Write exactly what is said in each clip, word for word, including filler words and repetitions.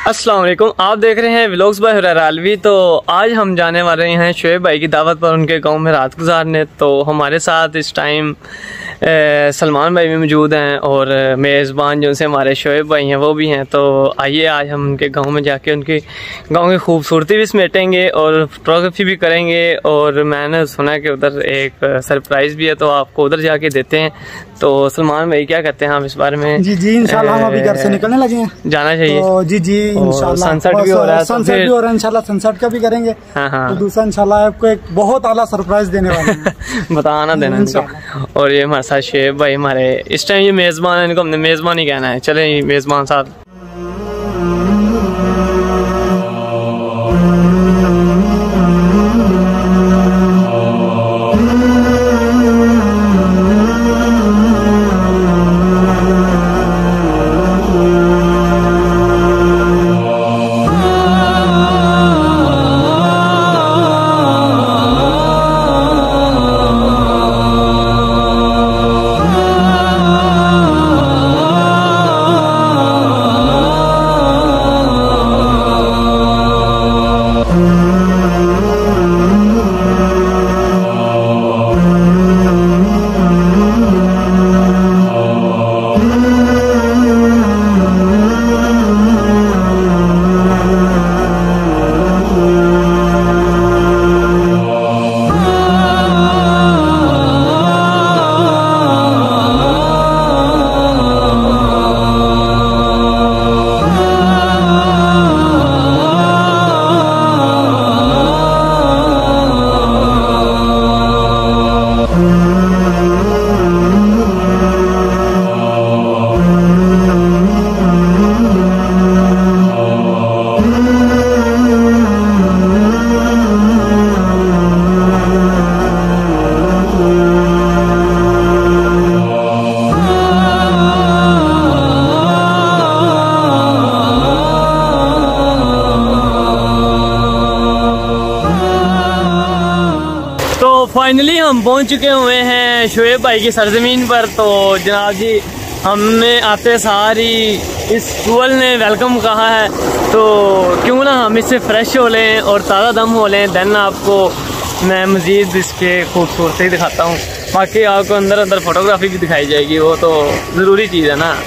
अस्सलाम वालेकुम, आप देख रहे हैं व्लॉग्स बाय हुरैरा अलवी। तो आज हम जाने वाले हैं शुएब भाई की दावत पर उनके गांव में रात गुजारने। तो हमारे साथ इस टाइम सलमान भाई भी मौजूद हैं और मेज़बान जो से हमारे शुएब भाई हैं वो भी हैं। तो आइए आज हम उनके गांव में जाके उनके गांव की खूबसूरती भी समेटेंगे और फोटोग्राफी भी करेंगे। और मैंने सुना कि उधर एक सरप्राइज़ भी है, तो आपको उधर जाके देते हैं। तो सलमान भाई क्या कहते हैं आप इस बारे में? जी जी इंशाल्लाह हम अभी घर से निकलने लगे हैं, जाना चाहिए। तो जी जी इंशाल्लाह सनसेट भी हो रहा है, सनसेट भी हो रहा है, इंशाल्लाह सनसेट का भी करेंगे। हाँ हाँ। तो दूसरा इंशाल्लाह आपको एक बहुत आला सरप्राइज देने वाले हैं। बताना देना इनको। और ये हमारे साथ शुएब भाई हमारे इस टाइम ये मेज़बान है, इनको हमने मेज़बान ही कहना है। चले मेज़बान साहब। फाइनली हम पहुंच चुके हुए हैं शुएब भाई की सरजमीन पर। तो जनाब जी हमें आते सारी इस फूल ने वेलकम कहा है, तो क्यों ना हम इससे फ्रेश हो लें और ताज़ा दम हो लें। देन आपको मैं मज़ीद इसके खूबसूरती दिखाता हूँ, बाकी आपको अंदर अंदर फोटोग्राफी भी दिखाई जाएगी, वो तो ज़रूरी चीज़ है ना।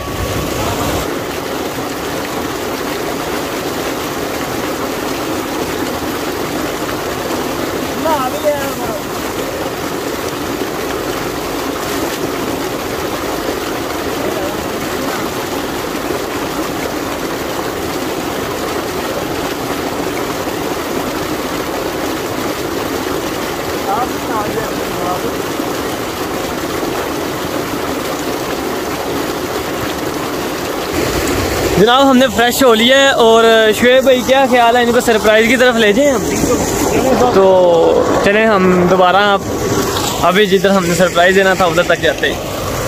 जनाब हमने फ्रेश हो लिया है और शुएब भाई क्या ख्याल है इनको सरप्राइज़ की तरफ ले जाएं हम? तो चलें हम दोबारा अभी जिधर हमने सरप्राइज़ देना था उधर तक जाते हैं।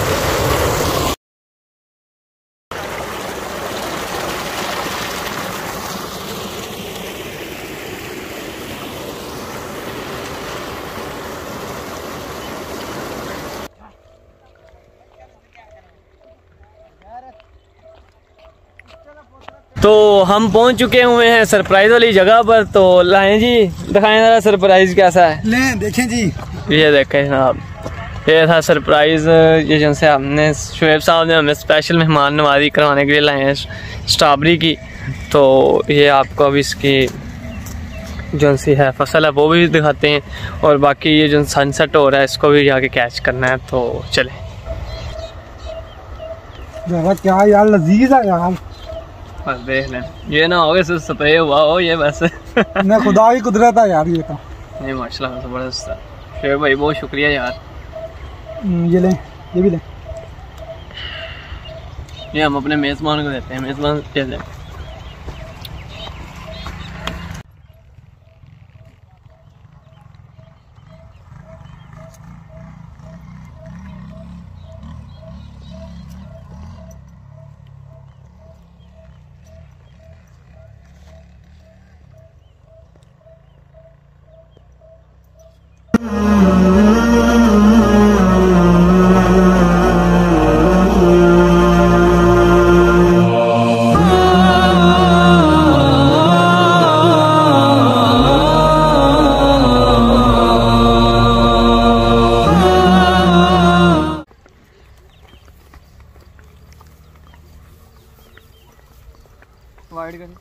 तो हम पहुंच चुके हुए हैं सरप्राइज वाली जगह पर। तो लाएं जी दिखाएं जरा सरप्राइज कैसा है। ले देखें जी, ये देखें जनाब, ये था सरप्राइज। ये जिनसे हमने शुएब साहब ने हमें स्पेशल मेहमान नवाजी करवाने के लिए लाए हैं स्ट्रॉबेरी की। तो ये आपको अब इसकी जो सी है फसल है वो भी दिखाते हैं, और बाकी ये जो सनसेट हो रहा है इसको भी जाके कैच करना है। तो चले क्या यार लजीज है यार, बस देख लें, ये ना हो सिर्फ स्प्रे हुआ हो ये बस। मैं खुदा की कुदरत है यार ये तो। नहीं माशाल्लाह ज़बरदस्त है शुएब भाई, बहुत शुक्रिया यार। ये ले, ये भी ले, ये हम अपने मेज़बान को देते हैं। मेज़बान दे दें। वाइड कर।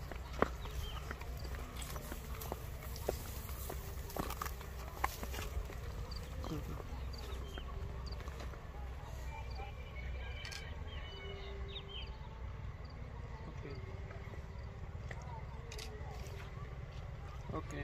ओके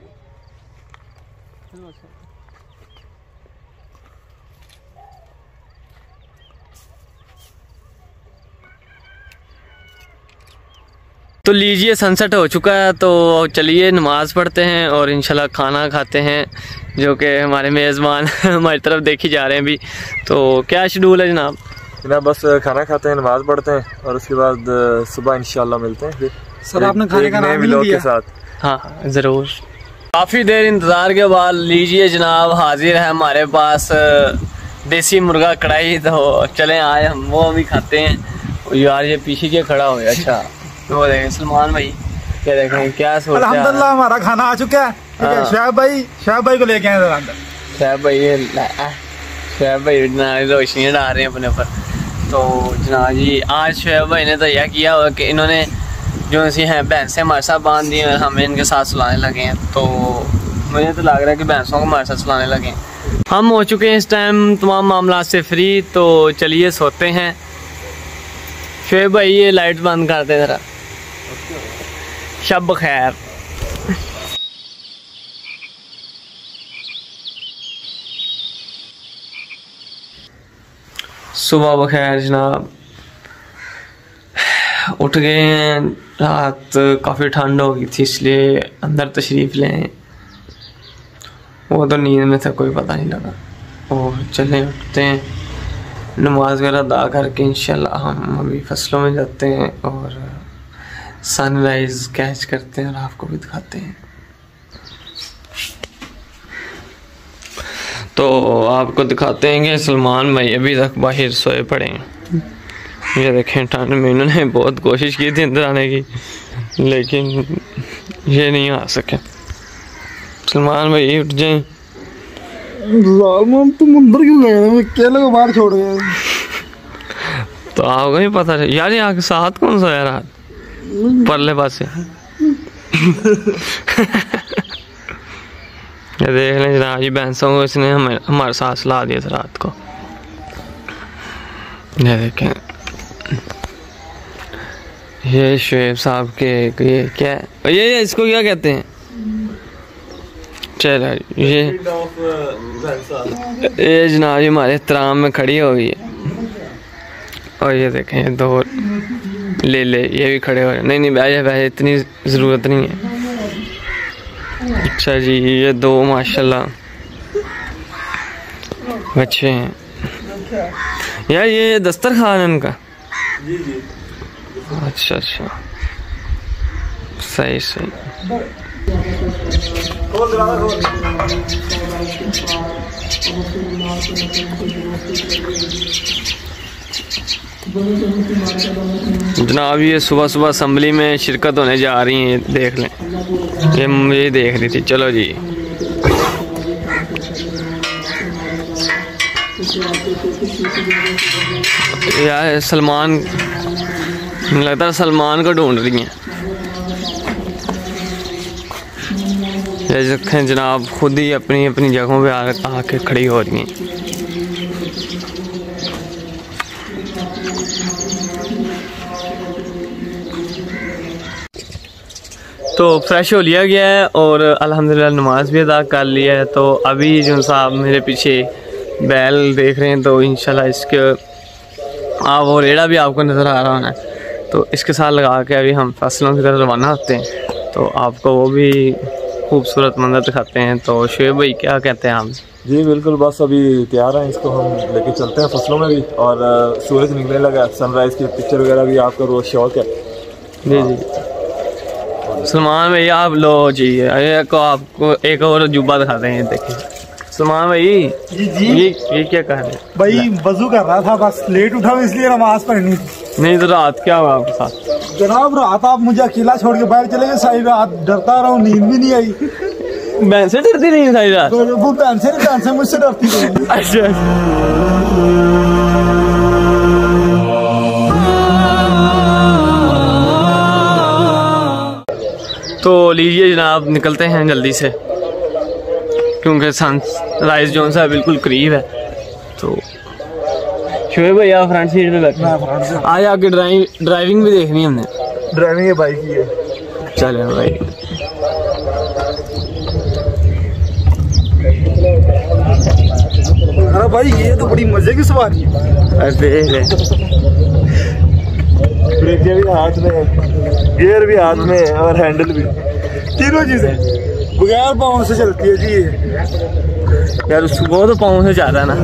तो लीजिए सनसेट हो चुका है, तो चलिए नमाज़ पढ़ते हैं और इंशाल्लाह खाना खाते हैं, जो कि हमारे मेज़बान हमारी तरफ देखी जा रहे हैं अभी। तो क्या शेड्यूल है जनाब? जनाब बस खाना खाते हैं, नमाज़ पढ़ते हैं और उसके बाद सुबह इंशाल्लाह मिलते हैं फिर। सर आपने खाने का नाम नहीं लिया के साथ। हाँ ज़रूर। काफ़ी देर इंतज़ार के बाद लीजिए जनाब हाजिर है हमारे पास देसी मुर्गा कढ़ाई। तो चलें आए हम वो भी खाते हैं। यार ये पीछे क्या खड़ा हो गया? अच्छा तो देखें सलमान भाई, क्या देखें क्या सोच रहे हैं। अल्हम्दुलिल्लाह हमारा खाना आ चुका है। ठीक है, शोएब भाई शोएब भाई को लेके आए थे अंदर। शोएब भाई शोएब भाई रोशनी डाल रहे हैं अपने ऊपर। तो जनाब जी आज शोएब भाई ने तो यह किया हुआ कि इन्होंने जो ऐसी हैं भैंसें हमारे साथ बांध दी और हमें इनके साथ सुलाने लगे हैं। तो मुझे तो लग रहा है कि भैंसों को हमारे साथ सुलाने लगे हैं। हम हो चुके हैं इस टाइम तमाम मामला से फ्री। तो चलिए सोते हैं। शोएब भाई ये लाइट बंद कर दे ज़रा। शब खैर। सुबह बखैर जनाब। उठ गए हैं, रात काफ़ी ठंड हो गई थी इसलिए अंदर तशरीफ़ लें। वो तो नींद में था, कोई पता नहीं लगा। और चले उठते हैं, नमाज वगैरह अदा करके इंशाल्लाह हम अभी फसलों में जाते हैं और सनराइज़ कैच करते हैं और आपको भी दिखाते हैं। तो आपको दिखाते हैं कि सलमान भाई अभी तक बाहर सोए पड़े हैं। ये देखें ठंड में इन्होंने बहुत कोशिश की थी अंदर आने की, लेकिन ये नहीं आ सके। सलमान भाई उठ जाए। तुम अंदर क्यों गए? मैं केले को बाहर छोड़ गया। तो आपको नहीं पता यार, यहाँ के साथ कौन सा है रात परले पास से। ये देख लें जनाब, ये भैंसों को इसने हमें हमारे साथ सुला दिया था रात को। ये देखें, ये शोएब साहब के ये क्या है, ये, ये इसको क्या कहते हैं? चलो ये ये जनाब ये हमारे एहतराम में खड़ी हो गई है। और ये देखें दो ले ले ये भी खड़े हो रहे। नहीं नहीं वैसे वैसे इतनी ज़रूरत नहीं है। अच्छा जी, ये दो माशाल्लाह अच्छे हैं यार। ये दस्तरखान है इनका? जी जी। अच्छा अच्छा, सही सही। जनाब ये सुबह सुबह असम्बली में शिरकत होने जा रही हैं, देख लें। ये मुझे देख रही थी। चलो जी, यार सलमान लगता है सलमान को ढूंढ रही हैं। ये देखें जनाब खुद ही अपनी अपनी जगहों पे आ आके खड़ी हो रही हैं। तो फ्रेश हो लिया गया है और अल्हम्दुलिल्लाह नमाज भी अदा कर लिया है। तो अभी जो साहब मेरे पीछे बैल देख रहे हैं, तो इंशाल्लाह इसके आप वो रेड़ा भी आपको नज़र आ रहा है, तो इसके साथ लगा के अभी हम फसलों की तरफ रवाना होते हैं। तो आपको वो भी खूबसूरत मंजर दिखाते हैं। तो शोएब भाई क्या कहते हैं आप? जी बिल्कुल, बस अभी तैयार हैं, इसको हम लेके चलते हैं फसलों में भी। और सूरज निकलने लगा, सनराइज़ की पिक्चर वगैरह भी आपका रोज़ शौक है। जी जी। सलमान भाई आप लो जी, को आपको एक और जुब्बा दिखाते हैं। देखिए सलमान भाई जी जी, ये ये क्या कह रहे हैं भाई? वजू कर रहा था, बस लेट उठा इसलिए नमाज पढ़नी थी। नहीं तो रात क्या हुआ आपके साथ? जनाब रात आप मुझे अकेला छोड़ के बाहर चले गए, सारी रात डरता रहा हूँ, नींद भी नहीं आई। भैंसे डरती नहीं सारी रात? वो भैंसे नहीं, भैंसे मुझसे डरती थी। अच्छा तो लीजिए जनाब, निकलते हैं जल्दी से क्योंकि सनराइज जो सा बिल्कुल करीब है। तो शोएब भाई आप फ्रंट सीट पे बैठे, आज आके ड्राइव ड्राइविंग भी देखनी है हमने। ड्राइविंग है बाइक की है। चले भाई, अरे भाई ये तो बड़ी मजे की सवारी है। ब्रेक भी हाथ में, गियर भी हाथ में और हैंडल भी, तीनों चीजें बगैर पाँव से चलती है जी यार। वो तो पाँव से ज्यादा ना।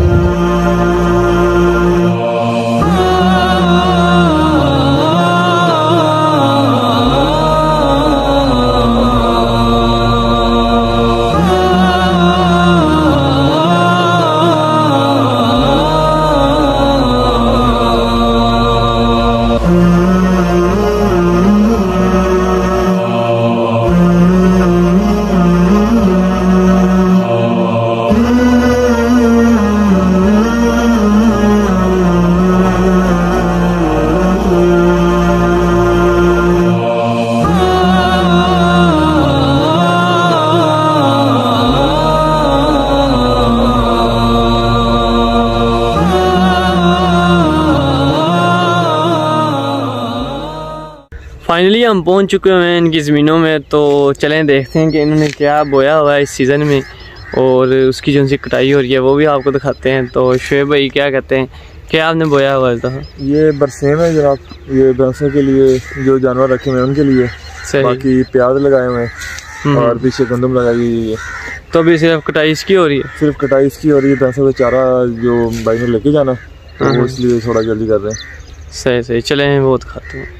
फाइनली हम पहुंच चुके हैं इनकी ज़मीनों में। तो चलें देखते हैं कि इन्होंने क्या बोया हुआ है इस सीज़न में और उसकी जो सी कटाई हो रही है वो भी आपको दिखाते हैं। तो शोएब भाई क्या कहते हैं, क्या आपने बोया हुआ है? तो ये बरसेम है जनाब, ये भैंसों के लिए, जो जानवर रखे हुए हैं उनके लिए। बाकी प्याज लगाए हुए हैं और पीछे गंदम लगाई हुई है। तो अभी सिर्फ कटाई इसकी हो रही है? सिर्फ कटाई इसकी हो रही है। भैंसों का चारा जो भाई ने लेके जाना तो वो इसलिए थोड़ा जल्दी कर रहे हैं। सही सही, चले वो दिखाते हैं।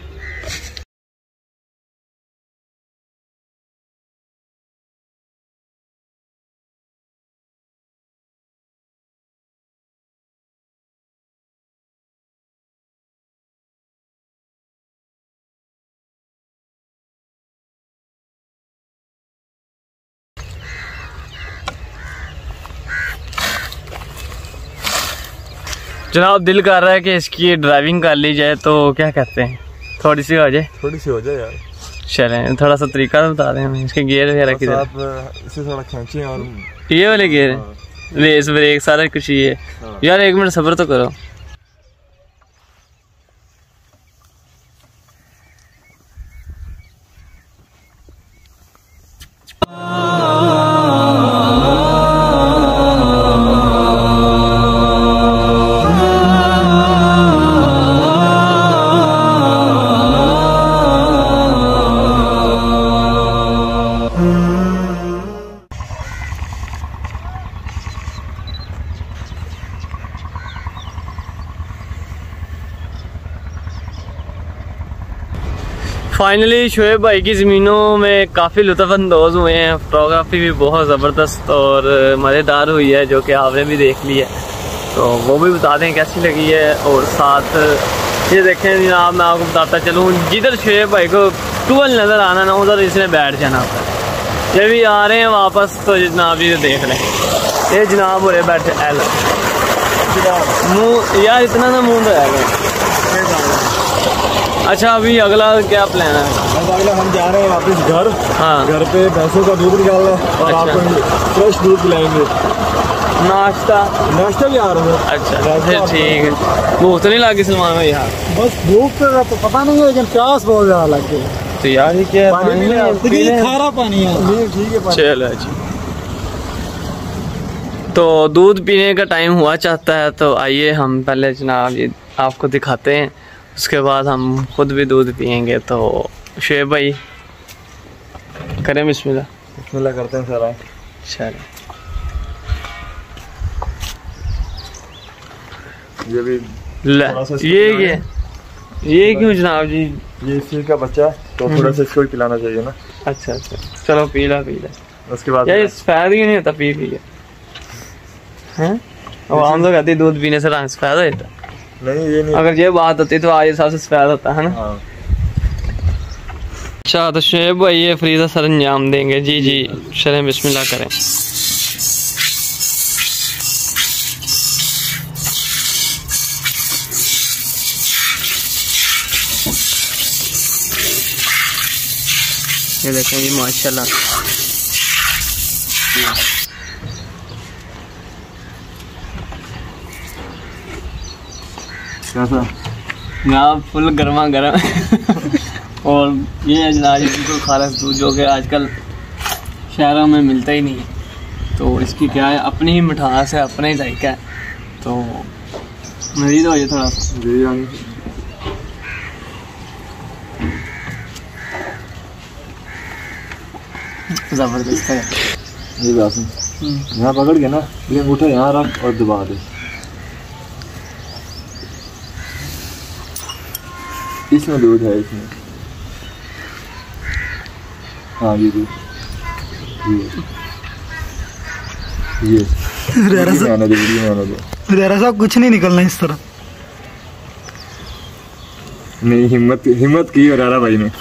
जनाब दिल कर रहा है कि इसकी ड्राइविंग कर ली जाए, तो क्या कहते हैं, थोड़ी सी हो जाए? थोड़ी सी हो जाए यार। चलें थोड़ा सा तरीका बता दें हमें, इसके गियर वगैरह किधर? आप इसे थोड़ा खींचें और ये वाले गियर, रेस ब्रेक सारा कुछ ही है यार। एक मिनट सब्र तो करो। फाइनली शोएब भाई की ज़मीनों में काफ़ी लुत्फ़अंदोज़ हुए हैं। फोटोग्राफी भी बहुत ज़बरदस्त और मज़ेदार हुई है, जो कि आपने भी देख ली है। तो वो भी बता दें कैसी लगी है। और साथ ये देखें जनाब, मैं आपको बताता चलूँ, जिधर शोएब भाई को टूल नज़र आना ना उधर इसने बैठ जाना होता। ये भी आ रहे हैं वापस, तो जनाब जी देख लें, ये जनाब हो रहे बैठे एल मुँह यार, इतना ना मुँह तो है। अच्छा अभी अगला क्या प्लान है? अब अगला हम जा रहे हैं वापस घर। हाँ, घर पे भैंसों का दूध निकालना है और अच्छा। आपको फ्रेश दूध पिलाएंगे। नाश्ता नाश्ता भी आ रहा है। अच्छा फिर ठीक है। भूख तो नहीं लगी सलमान भाई? यार बस भूख तो पता नहीं है, लेकिन प्यास बहुत ज्यादा लग गई। तो यार ये क्या है? खारा पानी है। ठीक है, चलो जी। तो दूध पीने का टाइम हुआ चाहता है, तो आइए हम पहले जनाब ये आपको दिखाते हैं, उसके बाद हम खुद भी दूध पियेंगे। तो शोएब भाई करें बिस्मिल्लाह? बिस्मिल्लाह करते हैं सर। चलो ये भी ये ये ये क्यों जनाब जी? ये इसी का बच्चा है तो थोड़ा सा इसको भी पिलाना चाहिए ना। अच्छा अच्छा, चलो पी ला पी ला। उसके बाद यार सफेद ही नहीं होता, पी लिया हैं? अब हम तो कहते दूध पीने से रंग सफेद होता। नहीं ये नहीं, अगर ये बात होती तो आज सबसे सफेद होता है ना। हाँ। अच्छा तो शोएब भाई ये फरीदा सर अंजाम देंगे। जी जी चलें बिस्मिल्लाह करें। ये देखें जी माशाल्लाह। कैसा यहाँ फुल गर्मा गर्म और ये है जनाब बिल्कुल खालिस दूध जो कि आजकल शहरों में मिलता ही नहीं है। तो इसकी क्या है, अपनी ही मिठास है, अपना ही जायका है। तो मजीद हो जाए थोड़ा सा जबरदस्त है। ये बात यहाँ पकड़ के ना ये अंगूठा यहाँ रख और दबा दे, इसमें दूध है इसमें। हाँ ये दूध ये रेरा साहब कुछ नहीं निकलना इस तरह। नहीं हिम्मत हिम्मत की रेरा भाई ने।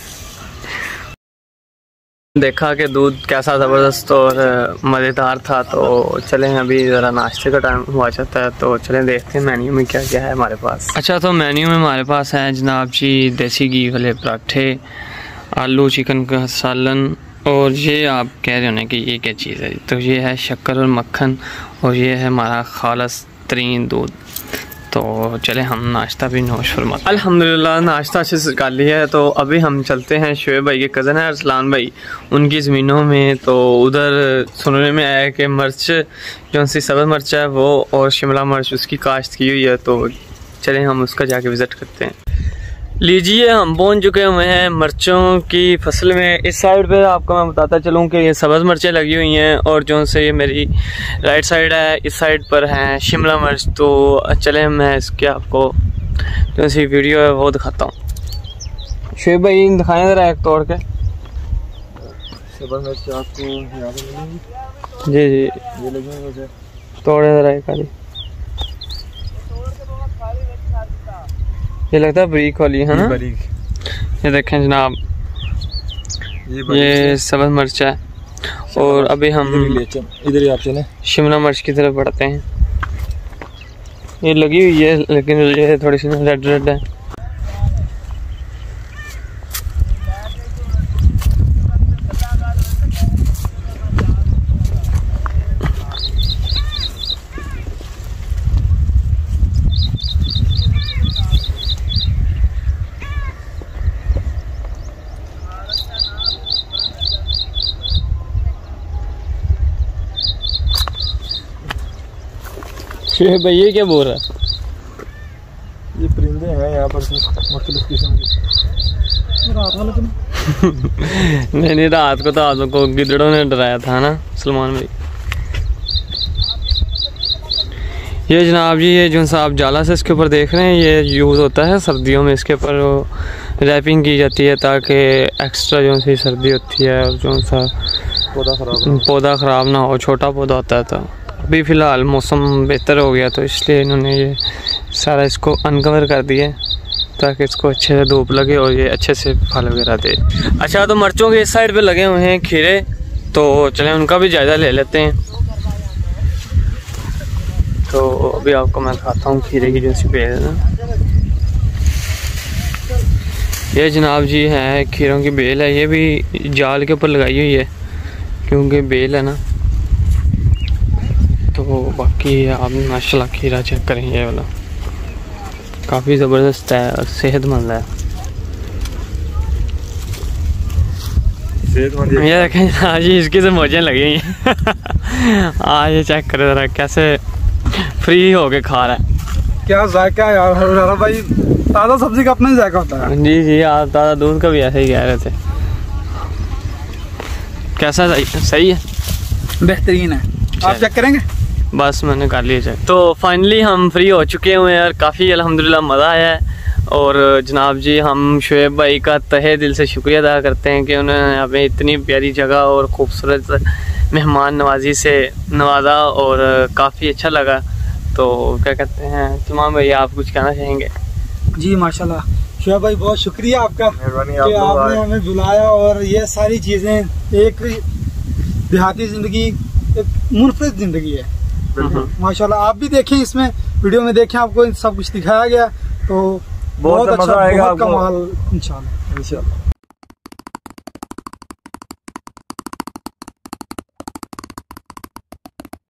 देखा कि दूध कैसा ज़बरदस्त और मज़ेदार था। तो चलें अभी ज़रा नाश्ते का टाइम हुआ जाता है, तो चलें देखते हैं मेन्यू में क्या क्या है हमारे पास। अच्छा तो मेन्यू में हमारे पास है जनाब जी देसी घी वाले पराठे, आलू चिकन का सालन, और ये आप कह रहे होने कि ये क्या चीज़ है, तो ये है शक्कर और मक्खन, और ये है हमारा खालस तरीन दूध। तो चले हम नाश्ता भी नोश फरमाते। अल्हम्दुलिल्लाह नाश्ता अच्छे से कर लिया है। तो अभी हम चलते हैं शोएब भाई के कज़न है अरसलान भाई उनकी ज़मीनों में। तो उधर सुनने में आया है कि मिर्च जो सी सब्ज़ मिर्च है वो और शिमला मिर्च उसकी काश्त की हुई है। तो चलें हम उसका जाके विज़िट करते हैं। लीजिए हम पहुंच चुके हुए हैं मिर्चों की फसल में। इस साइड पे आपको मैं बताता चलूं कि ये सब्ज़ मिर्चें लगी हुई हैं, और जो से ये मेरी राइट साइड है इस साइड पर हैं शिमला मिर्च। तो चलें मैं इसके आपको जो सी वीडियो है वो दिखाता हूँ। शोएब भाई दिखाएं ज़रा एक तोड़ के। सब्ज़ मिर्च आपको यहाँ पे मिलेंगी। जी जी ये लगेंगे मुझे, तोड़े ज़रा एक आधी। ये लगता है बरीक वाली है ना, बरीक। ये देखें जनाब ये, ये सब्ज़ मिर्च है। और अभी हम इधर ही आप चलें शिमला मिर्च की तरफ बढ़ते हैं। ये लगी हुई है लेकिन ये थोड़ी सी रेड रेड है। भाई ये क्या बोल रहा है? ये परिंदे हैं यहाँ पर मुख्तलिफ किस्म के। रात वाले तो नहीं नहीं रात को तो आप लोग को गिद्दड़ों ने डराया था ना सलमान भाई। ये जनाब जी ये जो सा आप जाला से इसके ऊपर देख रहे हैं ये यूज़ होता है सर्दियों में। इसके ऊपर रैपिंग की जाती है ताकि एक्स्ट्रा जो सी सर्दी होती है और जो सा पौधा ख़राब पौधा ख़राब ना हो। छोटा पौधा होता है। तो अभी फ़िलहाल मौसम बेहतर हो गया तो इसलिए इन्होंने ये सारा इसको अनकवर कर दिया ताकि इसको अच्छे से धूप लगे और ये अच्छे से फल वगैरह दे। अच्छा तो मिर्चों के इस साइड पे लगे हुए हैं खीरे, तो चलें उनका भी जायज़ा ले लेते हैं। तो अभी आपको मैं दिखाता हूँ खीरे की जो सी बेल है ना, ये जनाब जी है खीरों की बेल है। ये भी जाल के ऊपर लगाई हुई है क्योंकि बेल है ना। तो बाकी आप माशाल्लाह खीरा चेक करें, ये वाला काफ़ी ज़बरदस्त है और सेहतमंद है। सेहतमंद ये देखें आज ही इसकी से मौजें लगी हुई हैं। आज ये चेक करें ज़रा कैसे फ्री होके खा रहा है। क्या जायका है यार भाई, ताज़ा सब्जी का अपना ही जायका होता है। जी जी आप ताज़ा दूध का भी ऐसे ही कह रहे थे। कैसा सही है? बेहतरीन है। आप चेक करेंगे? बस मैंने कर लिया चेक। तो फाइनली हम फ्री हो चुके हुए हैं और काफ़ी अल्हम्दुलिल्लाह मज़ा आया है। और जनाब जी हम शोएब भाई का तहे दिल से शुक्रिया अदा करते हैं कि उन्होंने हमें इतनी प्यारी जगह और ख़ूबसूरत मेहमान नवाजी से नवाजा और काफ़ी अच्छा लगा। तो क्या कहते हैं सलमान भाई आप कुछ कहना चाहेंगे? जी माशाल्लाह शोएब भाई बहुत शुक्रिया आपका कि आपने हमें बुलाया और ये सारी चीज़ें, एक देहाती ज़िंदगी एक मुनफरिद ज़िंदगी है माशाल्लाह। आप भी देखें इसमें वीडियो में देखें, आपको सब कुछ दिखाया गया तो बहुत, बहुत अच्छा, बहुत कमाल इंशाल्लाह इंशाल्लाह।